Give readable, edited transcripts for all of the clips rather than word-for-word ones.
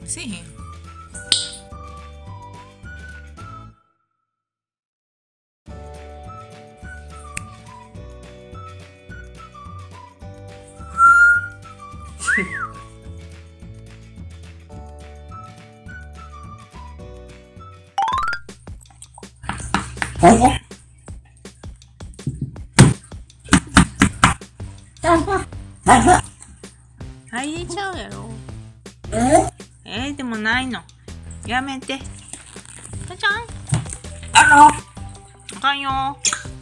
せえへん。入れちゃうやろ。でもないの。やめて。じゃじゃん。あかんよ。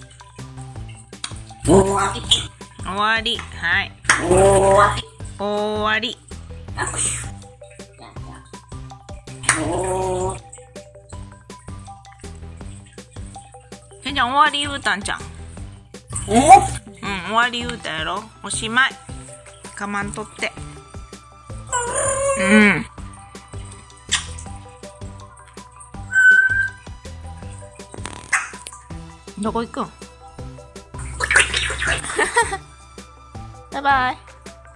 終わり。はい。終わり。じゃん終わり言うたんちゃん。終わり言うたやろ。おしまい。かまんとって。どこ行くん？バイバイ。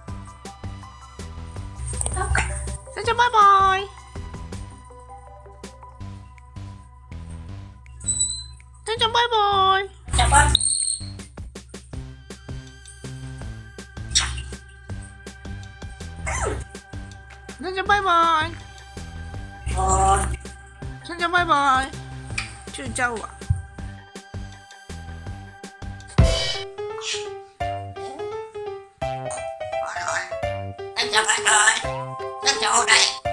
それじゃバイバイ。それじゃバイバイ。それじゃバイバイ。それじゃバイバイ。チューちゃうわ。 Bye bye. Bye bye. Bye bye.